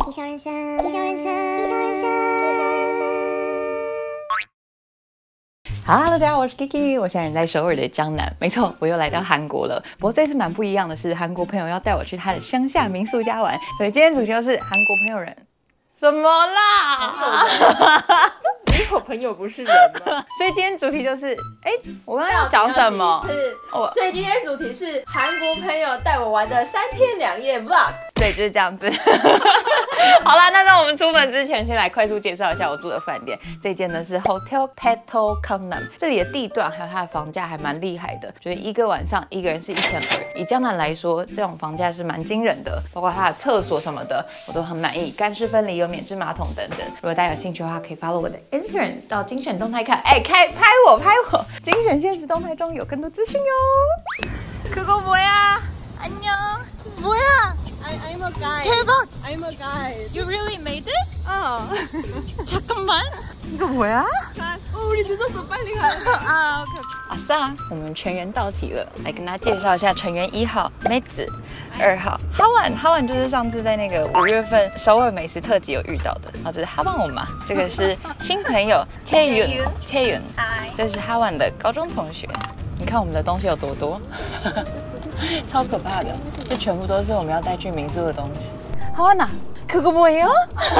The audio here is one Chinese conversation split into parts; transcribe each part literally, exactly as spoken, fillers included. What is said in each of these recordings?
地球人生，地球人生，地球人生，地球人生。Hello， 大家好，我是 Kiki， 我现在人在首尔的江南。没错，我又来到韩国了。不过这次蛮不一样的是，韩国朋友要带我去他的乡下民宿家玩，所以今天主题就是韩国朋友人。什么啦？ 你有朋友不是人吗？ 所以今天主题就是，哎、欸，我刚刚要讲什么？ 我所以今天主题是韩国朋友带我玩的三天两夜 vlog。 对，就是这样子。好啦，那在我们出门之前，先来快速介绍一下我住的饭店。这间呢是 Hotel Petal Gangnam， 这里的地段还有它的房价还蛮厉害的，就是一个晚上一个人是一千二。以江南来说，这种房价是蛮惊人的，包括它的厕所什么的，我都很满意，干湿分离，有免治马桶等等。如果大家有兴趣的话，可以 follow 我的 Instagram 到精选动态看。哎、欸，开拍我拍我，精选现实动态中有更多资讯哟。그거 뭐야？ 안녕。 뭐야？ I, I'm a guy. 대박! I'm a guy. You really made this? 어. 잠깐만. 이거 뭐야? 어, 우리 늦었어. 빨리 가야 돼. 아, 오케이, 오케이. 아싸! 我们成员到齐了，来跟大家介绍一下成员一号妹子，二号哈婉，哈婉就是上次在那个五月份首尔美食特辑有遇到的，然后这是哈婉我嘛，这个是新朋友태윤，태윤，这是哈婉的高中同学。你看我们的东西有多多。超可怕的，这全部都是我们要带去民宿的东西。하완아， 그거 뭐예요?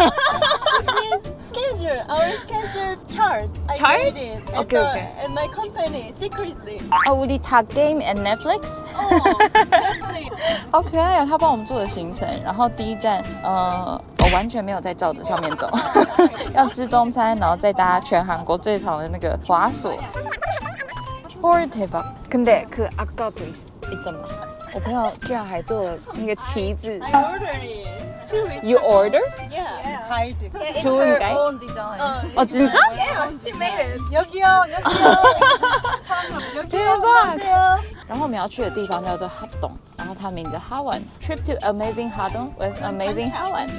Schedule, our schedule chart. I Chart? made it. At Okay, the, okay. At my company, secretly. 아, 우리 다 게임 and Netflix? Oh, Netflix. 好可爱啊！他帮我们做的行程，然后第一站，呃，我完全没有在照着上面走，要吃中餐，然后再搭全韩国最长的那个滑索。헐 대박. 근데 그 아까도 있잖아. 我朋友居然还做了那个旗子。 I ordered it. Two weeks You ago. order? Yeah. Hide. It's 좋은가? Own design. 어 진짜? Yeah, she made it. 여기요, 여기요. 여기요. 대박. 然后我们要去的地方叫做哈洞，然后它名字哈완。Trip to amazing 하동 with amazing哈완。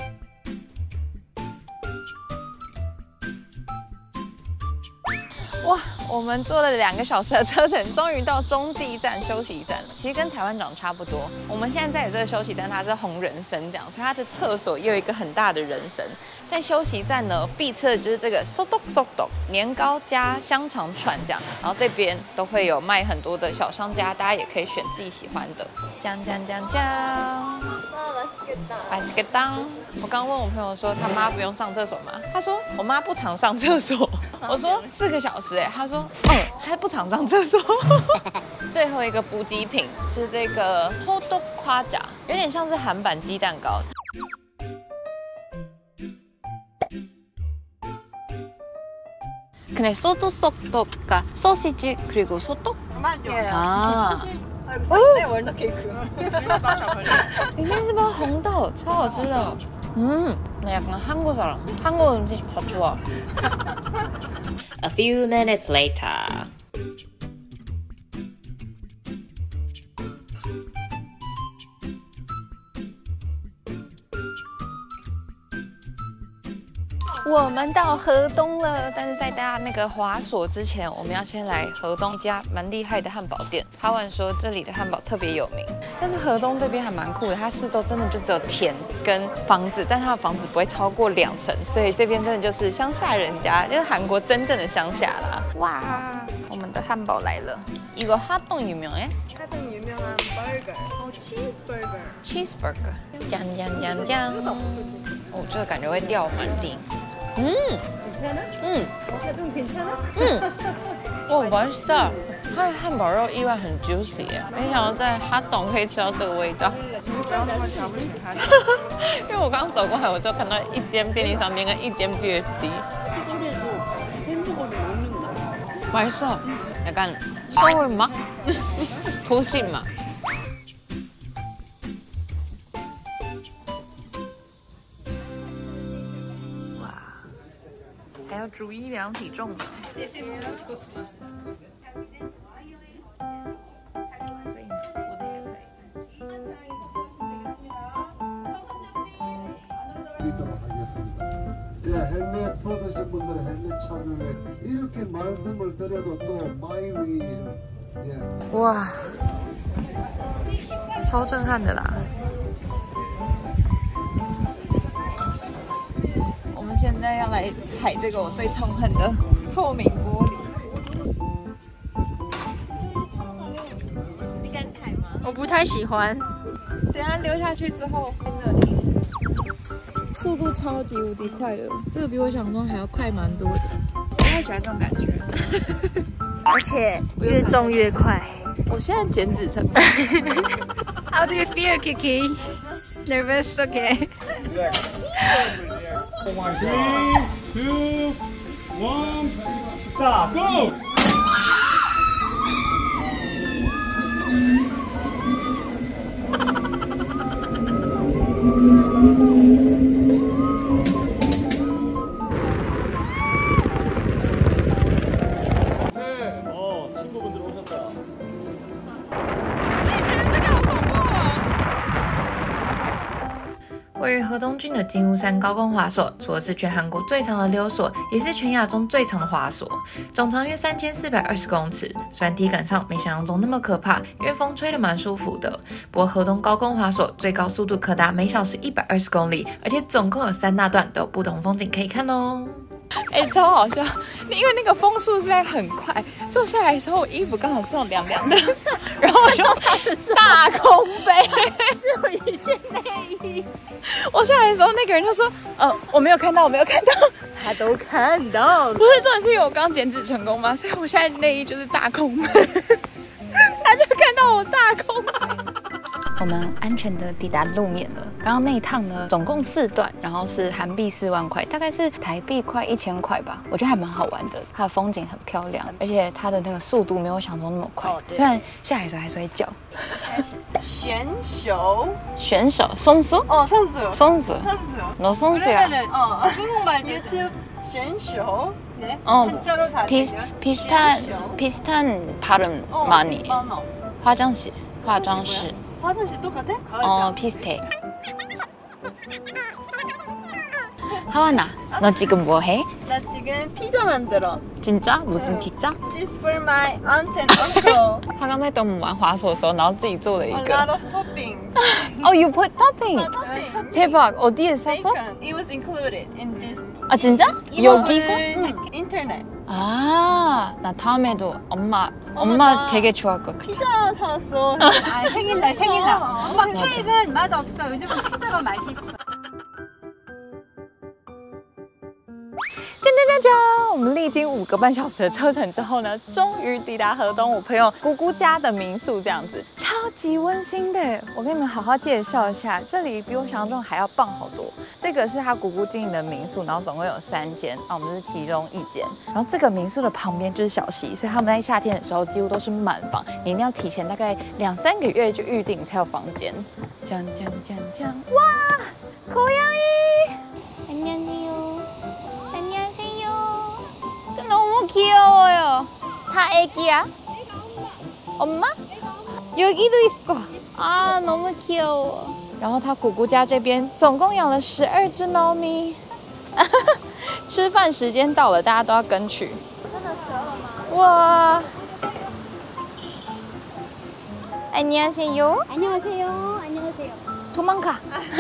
哇，我们坐了两个小时的车程，终于到中继站休息站了。其实跟台湾长得差不多。我们现在在的这个休息站，它是红人参这样，所以它的厕所也有一个很大的人参。在休息站呢，必吃的就是这个소독 소독年糕加香肠串这样。然后这边都会有卖很多的小商家，大家也可以选自己喜欢的。酱酱酱酱。맛있겠다。我刚问我朋友说他妈不用上厕所吗？他说我妈不常上厕所。我说四个小时哎，他说嗯，还不常上厕所。最後一個補給品是這個호떡 과자，有點像是韓版雞蛋糕。근데 소도 소떡과 소시지 그리고 소떡? 아. 네, 월넛 케이크. 里面是包红豆，超好吃的。嗯，나 약간 한국 사람. 한국 음식 더 좋아. A few minutes later. 와我们到河东了，但是在搭那个滑索之前，我们要先来河东一家蛮厉害的汉堡店。哈婉说这里的汉堡特别有名，但是河东这边还蛮酷的，它四周真的就只有田跟房子，但它的房子不会超过两层，所以这边真的就是乡下人家，就是韩国真正的乡下啦。哇，我们的汉堡来了，이거 하동 유명해? 가장 유명한 버거. 어, cheeseburger. cheeseburger， 酱酱酱酱。哦，这个感觉会掉满地。嗯 괜찮아? 음, 어, 하동 괜찮아? 음, 와 맛있다. 它的汉堡肉意外很 juicy 耶，没想到在哈董可以吃到这个味道。因为我刚刚走过来，我就看到一间便利商店跟一间 B F C。 맛있어. 약간 서울 맛? 도시 맛. 와, 还要逐一量体重呢。This is good Christmas. 드리도록 하겠습니다. 예, 헬멧 벗으신 분들은 헬멧 착용해 이렇게 말씀을 드려도 또 마이웨이 예. 哇，超震撼的啦！ 踩这个我最痛恨的透明玻璃。你敢踩吗？ 我不太喜欢。 等一下溜下去之后会那里，速度超级无敌快的，这个比我想象中还要快蛮多的。我太喜欢这种感觉， 而且越重越快。 我现在减脂成功。 How do you feel, Kiki? Nervous? Okay. Three, two, one, stop, go! 位于河东郡的金屋山高空滑索，除了是全韩国最长的溜索，也是全亚洲最长的滑索，总长约三千四百二十公尺。虽然体感上没想象中那么可怕，因为风吹得蛮舒服的。不过河东高空滑索最高速度可达每小时一百二十公里，而且总共有三大段，都有不同风景可以看哦。哎、欸，超好笑！因为那个风速实在很快，所以我下来的时候，我衣服刚好是那种凉凉的，然后我就大空杯， 只有一件内衣。 我下来的时候，那个人就说：“呃，我没有看到，我没有看到。” 他都看到。 不是，重点是因为我刚减脂成功嘛，所以我现在内衣就是大空杯，他就看到我大空杯。我们安全的抵达路面了。刚刚那一趟呢，总共四段，然后是韩币四万块，大概是台币快一千块吧。我觉得还蛮好玩的，它的风景很漂亮，而且它的那个速度没有想中那么快。哦、虽然下来的时候还是会叫。 选手选手松鼠哦，松鼠松鼠松鼠 너松鼠야 어, 중국말 유튜브 选手네 어, 한자로 다 비슷, 비슷한 비슷한 발음 어, 많이 언어. 화장실 화장실 화장실 똑같아? 어 비슷해. 하완아, 너 지금 뭐 해? 나 지금 피자 만들어. 진짜? 무슨 피자? This is for my aunt and uncle. 他刚才等我们玩滑索的时候，然后自己做了一 A 个。 lot of toppings. Oh, you put topping? A topping. 대박. 어디에 샀어? Bacon. It was included in this. 아 진짜? 여기서? 응, 인터넷. 아, 나 다음에도 엄마 엄마 나 되게 좋아할 것 같아. 피자 사왔어. 아 생일날 생일날. 엄마 케이크는 맛없어. 요즘은 피자가 맛있어. 真的大家，我们历经五个半小时的车程之后呢，终于抵达河东我朋友姑姑家的民宿，这样子超级温馨的。我跟你们好好介绍一下，这里比我想象中还要棒好多。这个是他姑姑经营的民宿，然后总共有三间，那我们是其中一间。然后这个民宿的旁边就是小溪，所以他们在夏天的时候几乎都是满房，你一定要提前大概两三个月就预定才有房间。这样这样这样这样，哇，고양이，안녕하세요。 너무 귀여워요. 다 애기야? 엄마? 여기도 있어. 아, 너무 귀여워. 然后他姑姑家这边总共养了十二只猫咪。吃饭时间到了，大家都要跟去。 真的十二了吗？ 哇！ 안녕하세요. 안녕하세요. 안녕하세요. 도망가.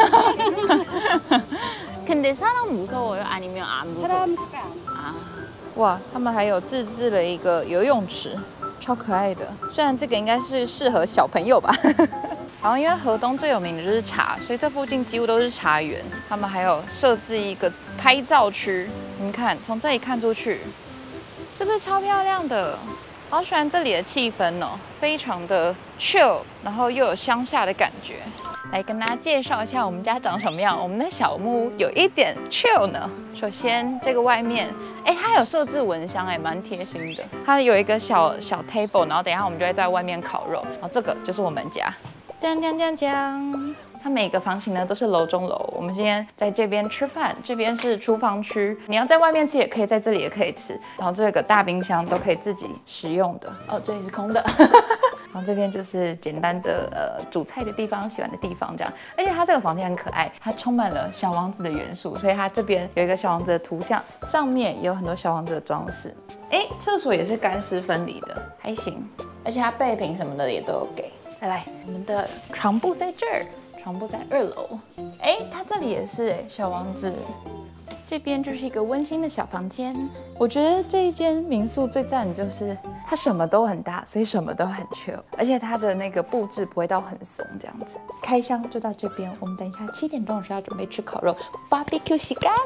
근데 사람 무서워요? 아니면 안 무서워요? 사람 아. 哇，他们还有自制了一个游泳池，超可爱的。虽然这个应该是适合小朋友吧。然后因为河东最有名的就是茶，所以这附近几乎都是茶园。他们还有设置一个拍照区，你们看，从这里看出去，是不是超漂亮的？好喜欢这里的气氛哦，非常的 chill， 然后又有乡下的感觉。来跟大家介绍一下我们家长什么样。我们的小木屋有一点 chill 呢。首先这个外面，哎，它有设置蚊香，哎，蛮贴心的。它有一个小小 table， 然后等一下我们就会在外面烤肉。然后这个就是我们家，锵锵锵锵。它每个房型呢都是楼中楼。我们今天在这边吃饭，这边是厨房区。你要在外面吃也可以，在这里也可以吃。然后这个大冰箱都可以自己使用的。哦，这里是空的。然后这边就是简单的呃煮菜的地方、洗碗的地方这样。而且它这个房间很可爱，它充满了小王子的元素，所以它这边有一个小王子的图像，上面也有很多小王子的装饰。哎，厕所也是干湿分离的，还行。而且它备品什么的也都有给。再来，我们的床铺在这儿。床铺在二楼，哎，它这里也是哎，小王子这边就是一个温馨的小房间。我觉得这一间民宿最赞的就是它什么都很大，所以什么都很 chill， 而且它的那个布置不会到很怂这样子。开箱就到这边，我们等一下七点钟的时候要准备吃烤肉 ，barbecue 시간。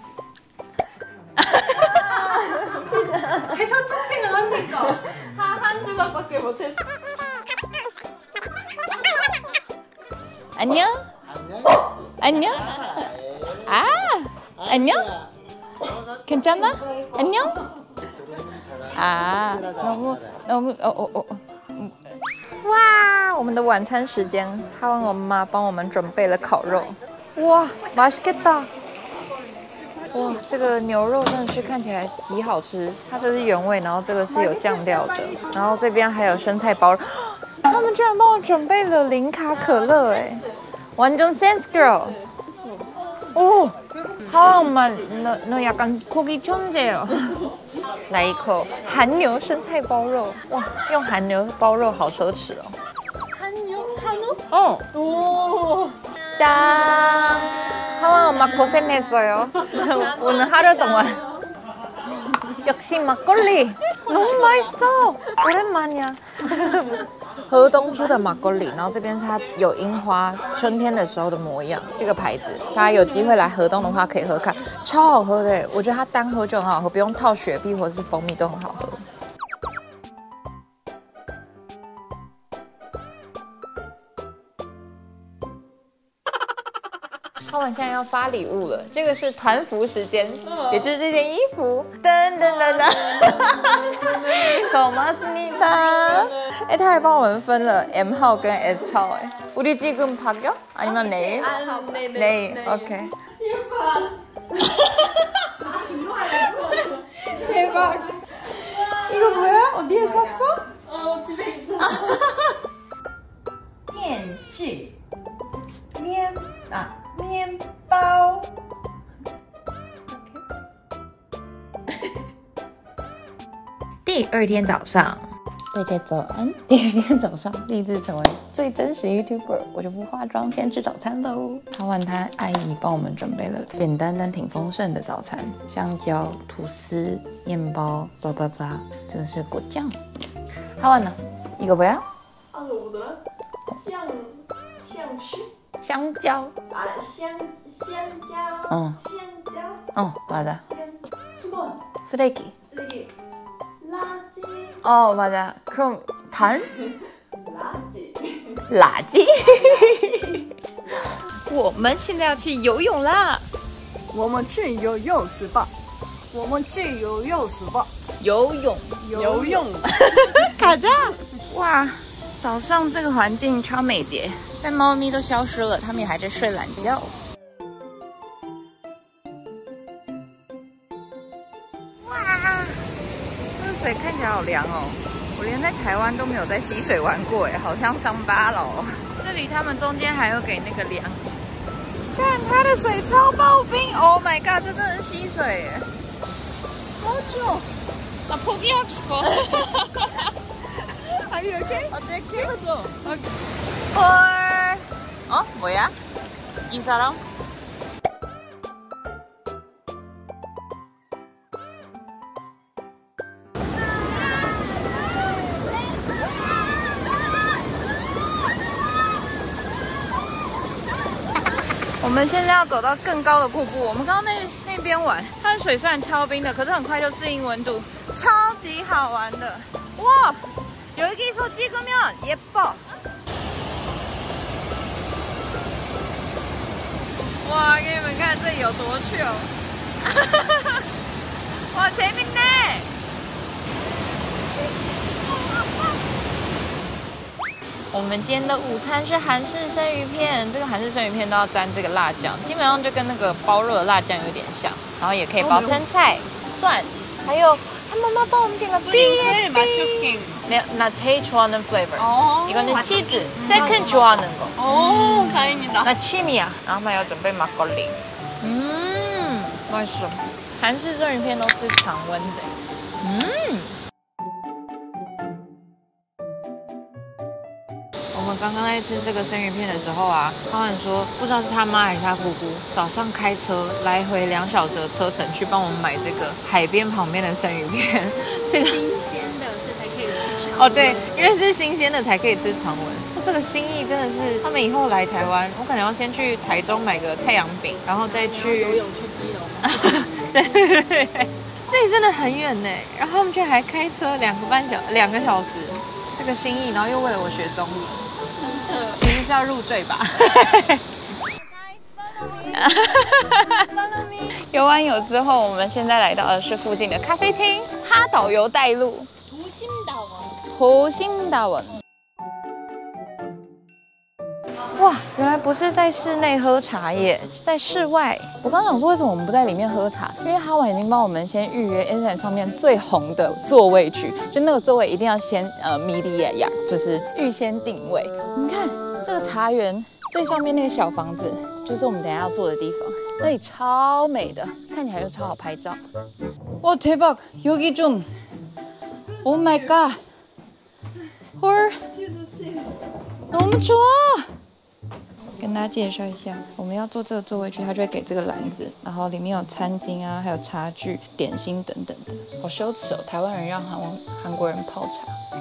최소 토핑은 합니까? 한 조각밖에 못했어. 안녕. 안녕. 아, 안녕. 괜찮아? 안녕. 아, 너무 너무 어 어 어. 哇，我们的晚餐时间，哈文我妈帮我们准备了烤肉。哇，맛있겠다。哇，这个牛肉真的是看起来极好吃，它这是原味，然后这个是有酱料的，然后这边还有生菜包。他们居然帮我准备了零卡可乐，哎，완전 sense girl。哦，好嘛，那那약간 고기 천재요。来一口韩牛生菜包肉，哇，用韩牛包肉好奢侈哦。韩牛，韩牛。哦。오. 짠! 하원 엄마 고생했어요. 오늘 하루 동안. 역시 막걸리! 너무 맛있어! 오랜만이야. 河东猪的马格里，然后这边是它有樱花，春天的时候的模样。这个牌子，大家有机会来河东的话可以喝看，超好喝的。我觉得它单喝就很好喝，不用套雪碧或者是蜂蜜都很好喝。他们现在要发礼物了，这个是团服时间，也就是这件衣服。噔噔噔噔，고맙습니다。哎，他还帮我们分了 M 号跟 S 号，哎，우리 지금 바뀌어? 아니면 내일? 내일, 오케이. 대박. 이거 뭐야? 어디에 샀어? 어, 집에 있어. 电视面啊面包。 第二天早上，大家早安。第二天早上立志成为最真实 YouTuber， 我就不化妆，先吃早餐喽。他晚他阿姨帮我们准备了简单但挺丰盛的早餐，香蕉、吐司、面包，叭叭叭。这个是果酱。他晚呢？一个不要？ 아, 뭐더라? 香香须香蕉。 아, 香香蕉 어. 香蕉 어, 맞아. 수건 쓰레기. 쓰레기 라지 어, 맞아. 그럼 단? 라지 垃圾。我们现在要去游泳啦！ 我们去游泳是吧？我们去游泳是吧？ 游泳， 游泳。 卡扎！哇，早上这个环境超美的，但猫咪都消失了，它们也还在睡懒觉。哇，这个水看起来好凉哦！我连在台湾都没有在溪水玩过哎，好像乡巴佬哦。这里他们中间还有给那个凉椅，看它的水超爆冰 ！Oh my god， 这真的是溪水耶！好久，나 포기하고 싶어. Are you okay? 어떻게? 헐. 어? 뭐야? 이 사람? 我们现在要走到更高的瀑布。我们刚刚那那边玩，它的水虽然超冰的，可是很快就适应温度，超级好玩的。哇，여기서 찍으면 예뻐。哇，给你们看这里有多糗！哇，재밌네。我们今天的午餐是韩式生鱼片，这个韩式生鱼片都要沾这个辣酱，基本上就跟那个包肉的辣酱有点像，然後也可以包生菜、蒜，还有他妈妈帮我们点了 B F C。나 제일 좋아하는 flavor. 이거는 치즈. second 좋아하는 거. 오, 다행이다. 나 취미야. 然后他们要准备马格里。嗯，맛있어。韩式生鱼片都吃常温的。嗯。我们刚刚刚在吃这个生鱼片的时候啊，他们说不知道是他妈还是他姑姑，早上开车来回两小时的车程去帮我们买这个海边旁边的生鱼片，这个新鲜的，所以才可以吃长哦，对，因为是新鲜的才可以吃长纹。这个心意真的是，他们以后来台湾，我可能要先去台中买个太阳饼，然后再去游泳去基隆。 对对对，这里真的很远呢，然后他们却还开车两个半小两个小时，这个心意，然后又为了我学中文， 真的， 其实是要入赘吧。游完泳之后，我们现在来到的是附近的咖啡厅，哈导游带路。湖心岛文。湖心岛文。哇，原来不是在室内喝茶耶，是在室外。我刚刚想说，为什么我们不在里面喝茶？因为哈婉已经帮我们先预约 Instagram 上面最红的座位区，就那个座位一定要先呃 media 就是预先定位。你看这个茶园最上面那个小房子，就是我们等一下要坐的地方，那里超美的，看起来就超好拍照。哇，대박 여기 좀 Oh my god 헐 너무 좋아。跟大家介绍一下，我们要坐这个座位区，他就会给这个篮子，然后里面有餐巾啊，还有茶具、点心等等的。好羞耻哦，台湾人让韩文韩国人泡茶。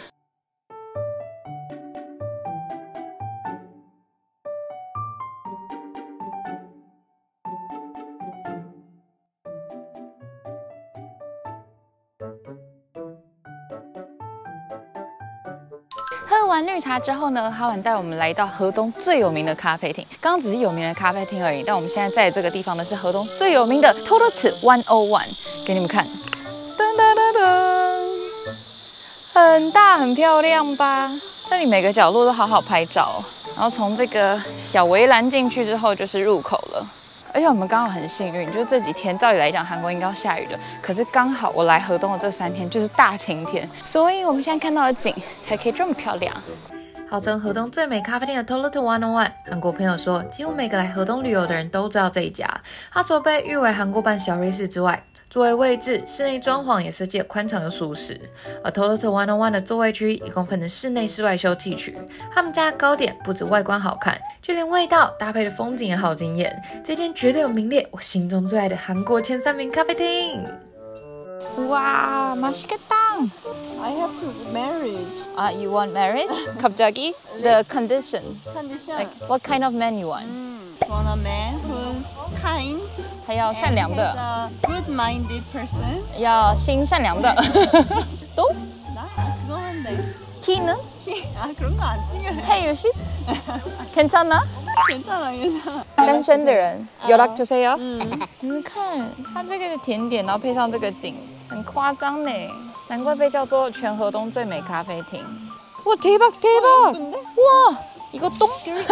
喝完绿茶之后呢，哈婉带我们来到河东最有名的咖啡厅。刚刚只是有名的咖啡厅而已，但我们现在在这个地方呢是河东最有名的 Toilet一零一，给你们看，噔噔噔噔，很大很漂亮吧？这里每个角落都好好拍照，然后从这个小围栏进去之后就是入口了。而且我们刚好很幸运，就是这几天照理来讲韩国应该要下雨的，可是刚好我来河东的这三天就是大晴天，所以我们现在看到的景才可以这么漂亮。号称河东最美咖啡店的 Toilet一零一，韩国朋友说，几乎每个来河东旅游的人都知道这一家。它除了被誉为韩国版小瑞士之外，座位位置、室内装潢也设计得宽敞又舒适。而 Toilet一零一的座位区一共分成室内、室外休憩区。他们家的糕点不止外观好看，就连味道搭配的风景也好惊艳。这间绝对有名列我心中最爱的韩国前三名咖啡厅。哇，맛있겠다. I have to marriage. Ah, you want marriage? 갑자기? The condition. Condition. Like what kind of man you want? Want a man who's kind. 他要善良的， a good-minded person. 要心善良的。또? 나 그거 한대. 키는? 아 그런 거 안 중요해. 해유 씨? 괜찮아? 괜찮아 괜찮아. 单身的人연락 주세요. 你们看，它这个甜点，然后配上这个景，很夸张呢。难怪被叫做全河东最美咖啡厅。哇，대박 대박! 와, 이거 똥?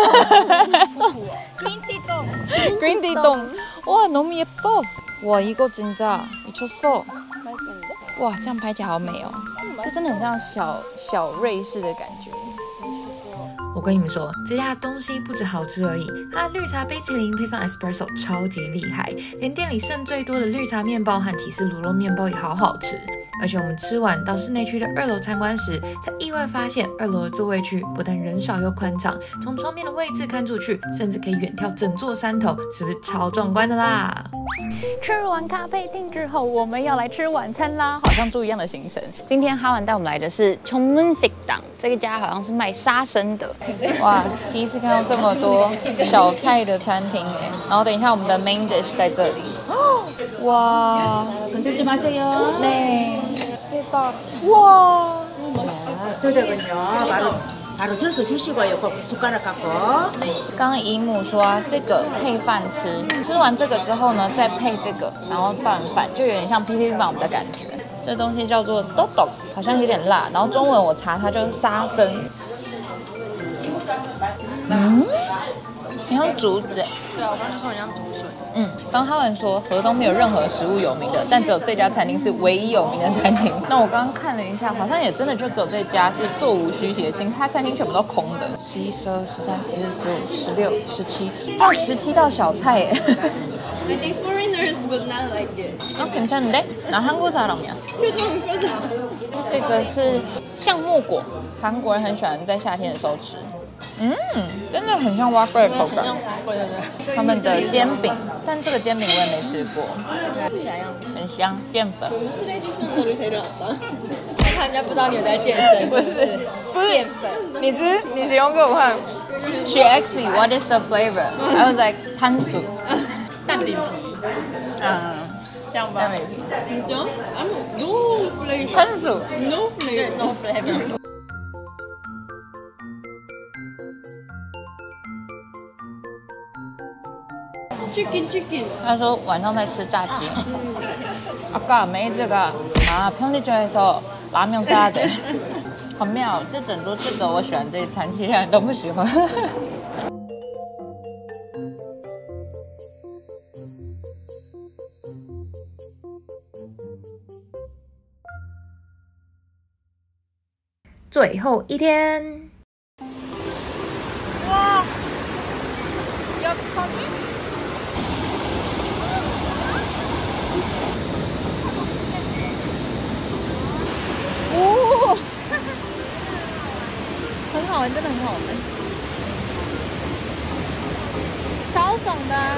Green 똥. Green tea 똥. 와, 너무 예뻐. 와, 이거 진짜 미쳤어. 맛있겠는데? 哇，这样拍起来好美哦，这真的很像小小瑞士的感觉。我跟你们说，这家的东西不止好吃而已，它的绿茶冰淇淋配上 espresso 超级厉害，连店里剩最多的绿茶面包和起司乳酪面包也好好吃。而且我们吃完到室内区的二楼参观时，才意外发现二楼的座位区不但人少又宽敞，从窗边的位置看出去，甚至可以远眺整座山头，是不是超壮观的啦？吃完咖啡厅之后，我们要来吃晚餐啦，好像住一样的行程。今天哈婉带我们来的是청문식당，这个家好像是卖沙生的。哇，第一次看到这么多小菜的餐厅耶。然后等一下我们的 main dish 在这里。哇， 건들지 마세요. 네. 대박. 우와. 되더군요. 바로 바로 져서 주시고 요거 숟가락 갖고. 刚刚姨母说、啊、这个配饭吃，吃完这个之后呢，再配这个，然后拌饭，就有点像 P P B 的感觉。这东西叫做豆豆，好像有点辣。然后中文我查它就是沙参。嗯，很像竹子哎。 对啊，我刚才说很像竹笋。 嗯，刚哈文说河东没有任何食物有名的，但只有这家餐厅是唯一有名的餐厅。那我刚刚看了一下，好像也真的就只有这家是座无虚席的，其他餐厅全部都空的。十一、十二、十三、十四、十五、十六、十七，还有十七道小菜耶。 I think foreigners will but not like it. 어 괜찮은데? 나 한국 사람이야.这个是橡木果，韩国人很喜欢在夏天的时候吃。嗯，真的很像蛙龟的口感。他们的煎饼，但这个煎饼我也没吃过。 吃起来样子很香，淀粉。 看人家不知道你有在健身，不是不是淀粉。 你吃，你形容给我看。She asked me what is the flavor. I was like 摊薯。 蛋饼皮。 嗯， 像吧？ 蛋饼皮。 No, no flavor. 摊薯。 No flavor. No flavor. Chicken, chicken. 他说晚上在吃炸鸡。아까没这个啊，편의점에서 라면 사야 돼。很妙，这整桌就只有我喜欢这一餐，其他人都不喜欢。最后一天，哇，要靠近。哦，很好玩，真的很好玩，超爽的、啊。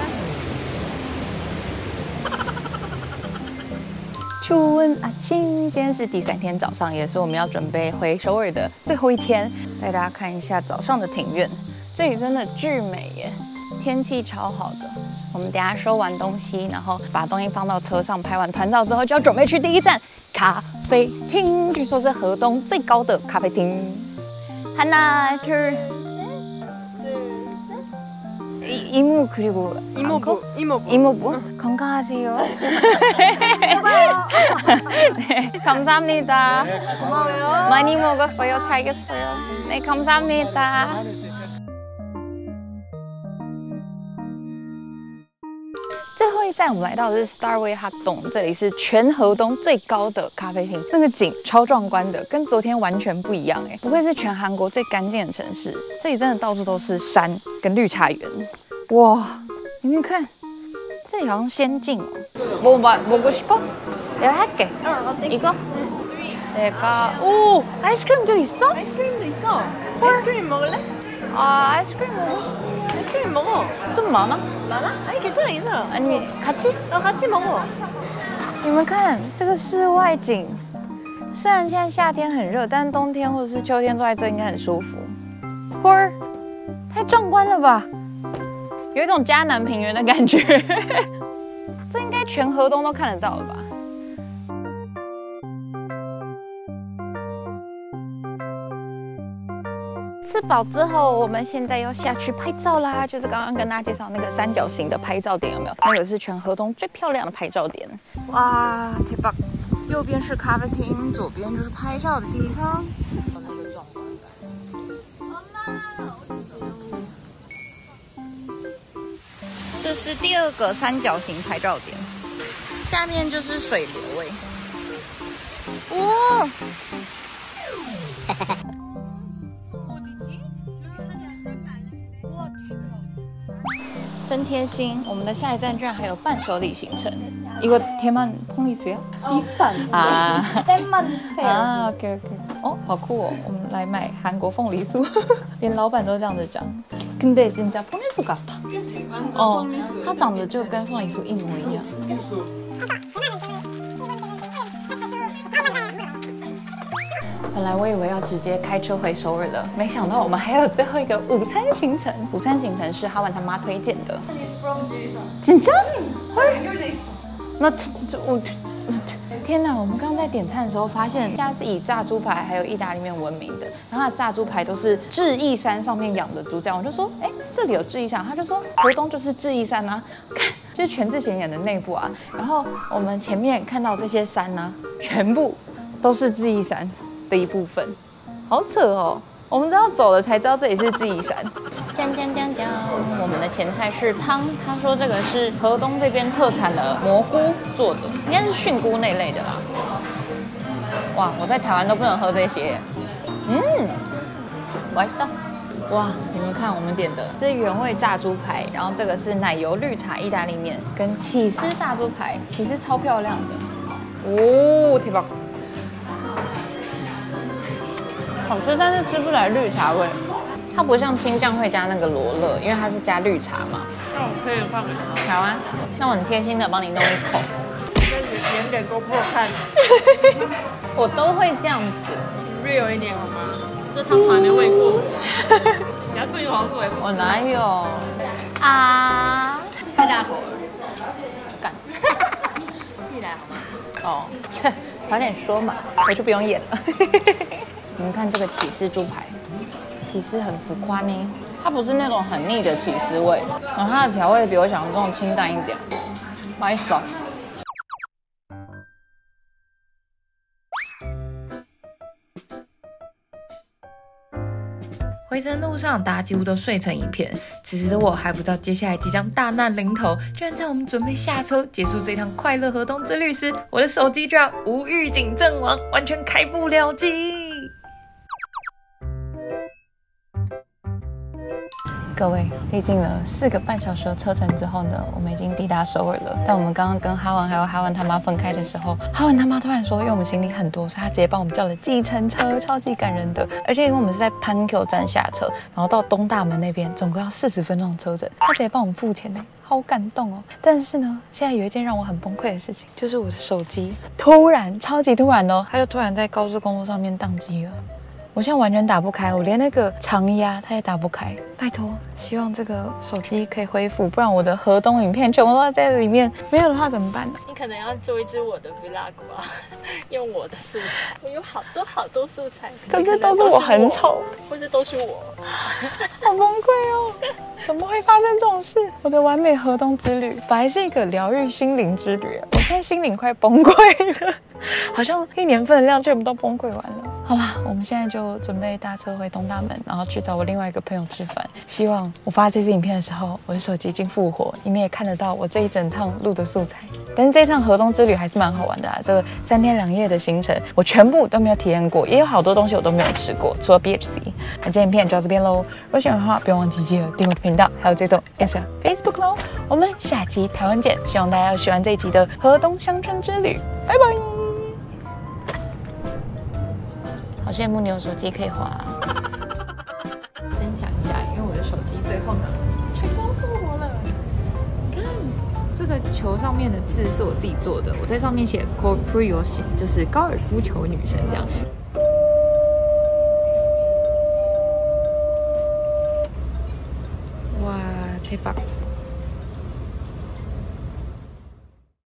初温阿庆，今天是第三天早上，也是我们要准备回首尔的最后一天。带大家看一下早上的庭院，这里真的巨美耶，天气超好的。我们等下收完东西，然后把东西放到车上，拍完团照之后，就要准备去第一站咖啡厅，据说是河东最高的咖啡厅。하나, 둘, 이, 이모 그리고 이모부, 이모부. 이모부 건강하세요. 네, 감사합니다. 고마워요. 많이 먹었어요. 잘겠어요. 네, 감사합니다. 最后一站，我们来到的是 Starway Hakdong， 这里是全河东最高的咖啡厅，那个景超壮观的，跟昨天完全不一样哎，不愧是全韩国最干净的城市，这里真的到处都是山跟绿茶园，哇，你们看，这里好像仙境哦。뭐 먹고 싶어? 내가 할게. 어, 어때? 이거? 내가 오 아이스크림도 있어? 아이스크림도 있어. 아이스크림 먹을래? 아 아이스크림 먹고 싶어. 아이스크림 먹어. 좀 많아? 많아? 아니 괜찮아 괜찮아. 아니 같이? 어 같이 먹어. 你们看这个室外景，虽然现在夏天很热，但冬天或者是秋天坐在这应该很舒服。嚯儿，太壮观了吧！有一种嘉南平原的感觉。这应该全河东都看得到了吧？吃饱之后，我们现在要下去拍照啦。就是刚刚跟大家介绍那个三角形的拍照点，有没有？那个是全河东最漂亮的拍照点。哇，太棒！右边是咖啡厅，左边就是拍照的地方。那个壮观感。这是第二个三角形拍照点，下面就是水流哎。哇！真贴心，我们的下一站居然还有伴手礼行程。이거 대만 폴리스야? 비슷한. 아, 쌤만 페어. 아, OK OK。哦，好酷哦！我们来买韩国凤梨酥，连老板都这样子讲。근데 진짜 폴리스 같아。哦，它长得就跟凤梨酥一模一样。本来我以为要直接开车回首尔了，没想到我们还有最后一个午餐行程。午餐行程是哈婉他妈推荐的。紧张？那这我天哪！我们刚刚在点餐的时候发现，家是以炸猪排还有意大利面闻名的。然后它的炸猪排都是智异山上面养的猪，这样我就说，哎，这里有智异山，他就说河东就是智异山啊，看就是全智贤演的内部啊。然后我们前面看到这些山呢、啊，全部都是智异山的一部分，好扯哦！我们都要走了才知道这里是智异山。将将将将，我们的前菜是汤，他说这个是河东这边特产的蘑菇做的，应该是菌菇那类的啦。哇，我在台湾都不能喝这些。嗯，맛있다。 哇，你们看我们点的，这是原味炸猪排，然后这个是奶油绿茶意大利面跟起司炸猪排，起司超漂亮的。哦，铁棒，好吃，但是吃不来绿茶味。它不像青酱会加那个罗勒，因为它是加绿茶嘛。 那我可以放给他。 好啊，那我很贴心的帮你弄一口。 连脸都不好看， 我都会这样子。 请 real 一点好吗？这汤还没喂过。你要对我好像是我也不吃。 我哪有啊？ 太大口了。 干。 自己来好吗？ 哦，早点说嘛，我就不用演了。你们看这个起司猪排，起司很浮夸呢，它不是那种很腻的起司味，然后它的调味比我想象中清淡一点，不好意思哦。 回程路上，大家几乎都睡成一片。此时的我还不知道接下来即将大难临头，居然在我们准备下车结束这趟快乐河东之旅时，我的手机居然无预警阵亡，完全开不了机。 各位，历经了四个半小时的车程之后呢，我们已经抵达首尔了。但我们刚刚跟哈文还有哈文他妈分开的时候，哈文他妈突然说，因为我们行李很多，所以他直接帮我们叫了计程车，超级感人的。而且因为我们是在Pankyō站下车，然后到东大门那边，总共要四十分钟的车程，他直接帮我们付钱呢。好感动哦！但是呢，现在有一件让我很崩溃的事情，就是我的手机突然超级突然哦，它就突然在高速公路上面宕机了。我现在完全打不开，我连那个长压它也打不开。拜托，希望这个手机可以恢复，不然我的河东影片全部都在里面，没有的话怎么办呢？ 你可能要做一支我的 vlog 吧，用我的素材，我有好多好多素材， 可是都是我很丑， 或者都是我， 好崩溃哦！怎么会发生这种事？我的完美河东之旅本来是一个疗愈心灵之旅，我现在心灵快崩溃了，好像一年份的量全部都崩溃完了。好啦，我们现在就准备搭车回东大门，然后去找我另外一个朋友吃饭。希望我发这支影片的时候，我的手机已经复活，你们也看得到我这一整趟录的素材。但是这趟河东之旅还是蛮好玩的啊！这个三天两夜的行程，我全部都没有体验过，也有好多东西我都没有吃过，除了 B H C。那今天影片就到这边喽，如果喜欢的话，不要忘记记得订阅我的频道，还有追踪 Instagram、Facebook 喽。我们下期台湾见！希望大家有喜欢这一集的河东乡村之旅，拜拜。好羡慕你有手机可以滑、啊。分享一下，因为我的手机最后呢成功复活了。你看这个球上面的字是我自己做的，我在上面写 Corporeal， 就是高尔夫球女神这样。哇，太棒了！